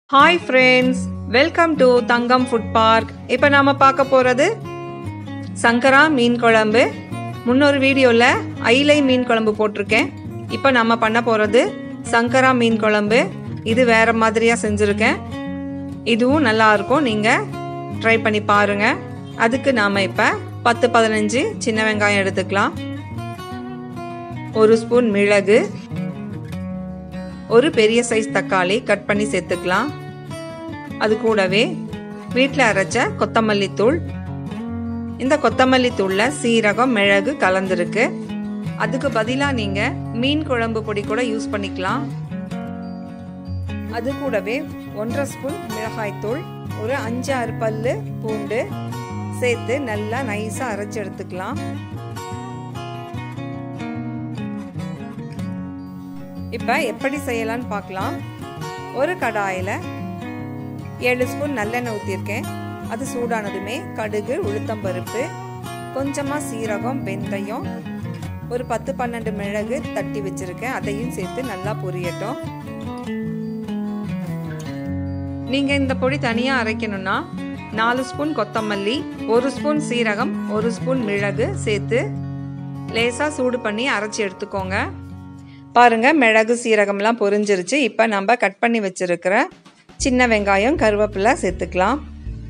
Hi friends, welcome to Thangam Food Park. இப்போ நாம பார்க்க போறது சங்கரா மீன் குழம்பு. முன்னொரு வீடியோல ஐலை மீன் குழம்பு போட்டிருக்கேன். இப்போ நாம பண்ண போறது சங்கரா மீன் குழம்பு. இது வேற மாதிரியா செஞ்சிருக்கேன். இதுவும் நல்லா இருக்கும். நீங்க ட்ரை பண்ணி பாருங்க. அதுக்கு நாம இப்ப 10-15 சின்ன வெங்காயம் எடுத்துக்கலாம். 1 ஸ்பூன் மிளகு, ஒரு பெரிய சைஸ் தக்காளி கட் பண்ணி சேர்த்துக்கலாம். அது கூடவே வீட்டில் அரைச்ச கொத்தமல்லி தூள். இந்த கொத்தமல்லி தூள்ல சீரகம், மிளகு கலந்துருக்கு. அதுக்கு பதிலாக நீங்க மீன் குழம்பு பொடி கூட யூஸ் பண்ணிக்கலாம். அது கூடவே 1.5 ஸ்பூன் மிளகாய் தூள், ஒரு 5-6 பல்லு பூண்டு சேர்த்து நல்லா நைஸா அரைச்சு எடுத்துக்கலாம். இப்போ எப்படி செய்யலான்னு பார்க்கலாம். ஒரு கடாயில் 7 ஸ்பூன் நல்லெண்ணெய் ஊற்றிருக்கேன். அது சூடானதுமே கடுகு, உளுத்தம்பருப்பு, கொஞ்சமாக சீரகம், வெந்தயம், ஒரு 10-12 மிளகு தட்டி வச்சுருக்கேன். அதையும் சேர்த்து நல்லா பொரியட்டும். நீங்கள் இந்த பொடி தனியாக அரைக்கணும்னா 4 ஸ்பூன் கொத்தமல்லி, 1 ஸ்பூன் சீரகம், 1 ஸ்பூன் மிளகு சேர்த்து லேசாக சூடு பண்ணி அரைச்சி எடுத்துக்கோங்க. பாருங்க, மிளகு சீரகம்லாம் பொரிஞ்சிருச்சு. இப்போ நம்ம கட் பண்ணி வச்சிருக்கிற சின்ன வெங்காயம், கருவேப்பிலை சேர்த்துக்கலாம்.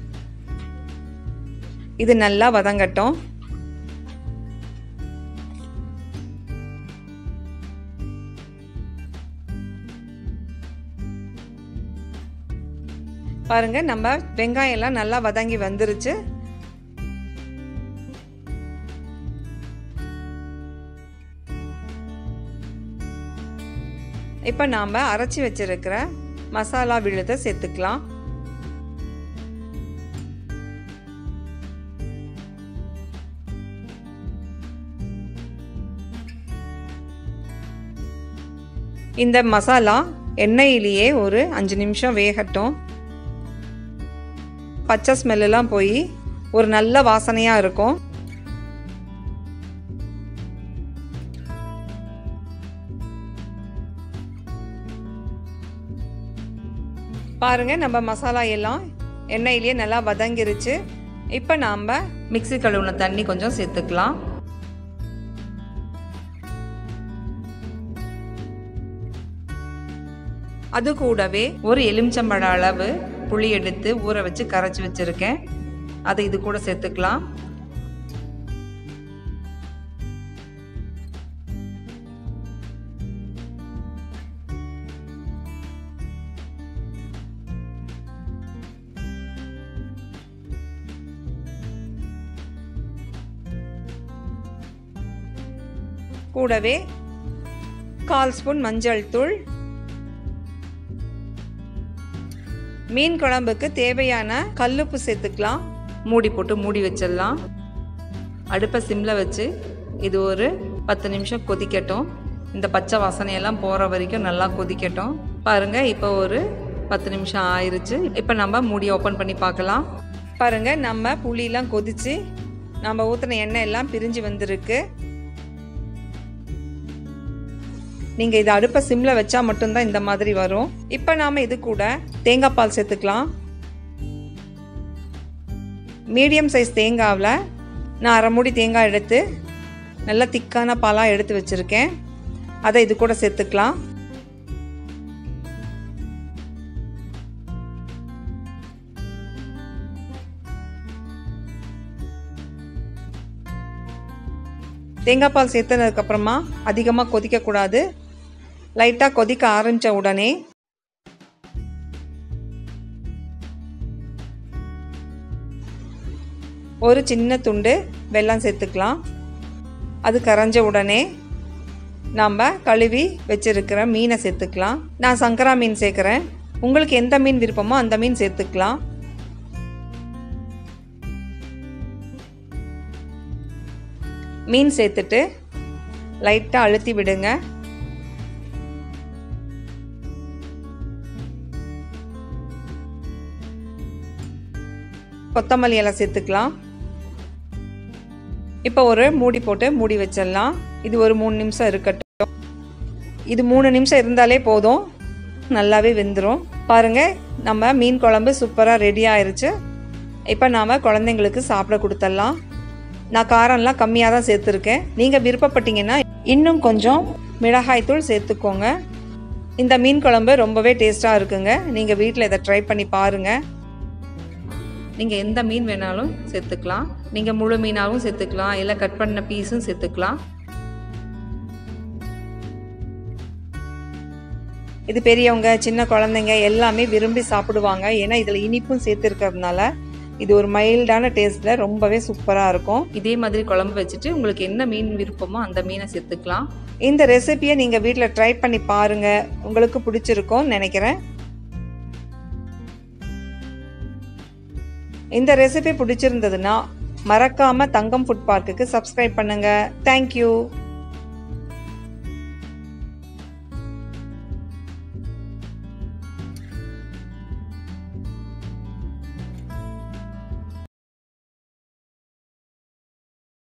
இது நல்லா வதங்கட்டும். பாருங்க, நம்ம வெங்காயம் எல்லாம் நல்லா வதங்கி வந்துருச்சு. இப்போ நாம் அரைச்சி வச்சிருக்கிற மசாலா விழுதை சேர்த்துக்கலாம். இந்த மசாலா எண்ணெயிலேயே ஒரு 5 நிமிஷம் வேகட்டும். பச்சை ஸ்மெல்லாம் போய் ஒரு நல்ல வாசனையாக இருக்கும். பாருங்க, நம்ம மசாலா எல்லாம் எண்ணெயிலேயே நல்லா வதங்கிருச்சு. இப்போ நாம் மிக்ஸி கழுவுன தண்ணி கொஞ்சம் சேர்த்துக்கலாம். அது கூடவே ஒரு எலுமிச்சம்பழ அளவு புளி எடுத்து ஊற வச்சு கரைச்சி வச்சிருக்கேன். அதை இது கூட சேர்த்துக்கலாம். கூடவே 1/4 ஸ்பூன் மஞ்சள் தூள். மீன் குழம்புக்கு தேவையான கல்லுப்பு சேர்த்துக்கலாம். மூடி போட்டு மூடி வச்சிடலாம். அடுப்பை சிம்மில் வச்சு இது ஒரு 10 நிமிஷம் கொதிக்கட்டும். இந்த பச்சை வாசனையெல்லாம் போகிற வரைக்கும் நல்லா கொதிக்கட்டும். பாருங்கள், இப்போ ஒரு 10 நிமிஷம் ஆயிடுச்சு. இப்போ நம்ம மூடி ஓப்பன் பண்ணி பார்க்கலாம். பாருங்கள், நம்ம புளியெலாம் கொதித்து நம்ம ஊற்றின எண்ணெய் எல்லாம் பிரிஞ்சு வந்திருக்கு. நீங்கள் இதை அடுப்பை சிம்மில் வச்சா மட்டும்தான் இந்த மாதிரி வரும். இப்போ நாம் இது கூட தேங்காய் பால் சேர்த்துக்கலாம். மீடியம் சைஸ் தேங்காவில் நான் 1/2 மூடி தேங்காய் எடுத்து நல்லா திக்கான பாலாக எடுத்து வச்சுருக்கேன். அதை இது கூட சேர்த்துக்கலாம். தேங்காய் பால் சேர்த்ததுக்கப்புறமா அதிகமாக கொதிக்கக்கூடாது. லைட்டாக கொதிக்க ஆரம்பித்த உடனே ஒரு சின்ன துண்டு வெல்லம் சேர்த்துக்கலாம். அது கரைஞ்ச உடனே நாம் கழுவி வச்சிருக்கிற மீனை சேர்த்துக்கலாம். நான் சங்கரா மீன் சேர்க்குறேன். உங்களுக்கு எந்த மீன் விருப்பமோ அந்த மீன் சேர்த்துக்கலாம். மீன் சேர்த்துட்டு லைட்டாக அழுத்தி விடுங்க. கொத்தமல்லி எல்லாம் சேர்த்துக்கலாம். இப்போ ஒரு மூடி போட்டு மூடி வச்சிடலாம். இது ஒரு 3 நிமிஷம் இருக்கட்டும். இது 3 நிமிஷம் இருந்தாலே போதும். நல்லாவே வெந்துடும். பாருங்கள், நம்ம மீன் குழம்பு சூப்பராக ரெடி ஆயிடுச்சு. இப்போ நாம் குழந்தைங்களுக்கு சாப்பிட கொடுத்துடலாம். நான் காரம்லாம் கம்மியாக தான் சேர்த்துருக்கேன். நீங்கள் விருப்பப்பட்டீங்கன்னா இன்னும் கொஞ்சம் மிளகாய்த்தூள் சேர்த்துக்கோங்க. இந்த மீன் குழம்பு ரொம்பவே டேஸ்ட்டாக இருக்குங்க. நீங்கள் வீட்டில் இதை ட்ரை பண்ணி பாருங்கள். நீங்கள் எந்த மீன் வேணாலும் சேர்த்துக்கலாம். நீங்கள் முழு மீனாகவும் சேர்த்துக்கலாம், இல்லை கட் பண்ண பீஸும் சேர்த்துக்கலாம். இது பெரியவங்க சின்ன குழந்தைங்க எல்லாமே விரும்பி சாப்பிடுவாங்க. ஏன்னா இதில் இனிப்பும் சேர்த்துருக்கிறதுனால இது ஒரு மைல்டான டேஸ்ட்டில் ரொம்பவே சூப்பராக இருக்கும். இதே மாதிரி குழம்பு வச்சுட்டு உங்களுக்கு என்ன மீன் விருப்பமோ அந்த மீனை சேர்த்துக்கலாம். இந்த ரெசிபியை நீங்கள் வீட்டில் ட்ரை பண்ணி பாருங்கள். உங்களுக்கு பிடிச்சிருக்கும்னு நினைக்கிறேன். இந்த ரெசிபி பிடிச்சிருந்ததுன்னா மறக்காமல் தங்கம் ஃபுட் பார்க்குக்கு சப்ஸ்கிரைப் பண்ணுங்கள். தேங்க்யூ.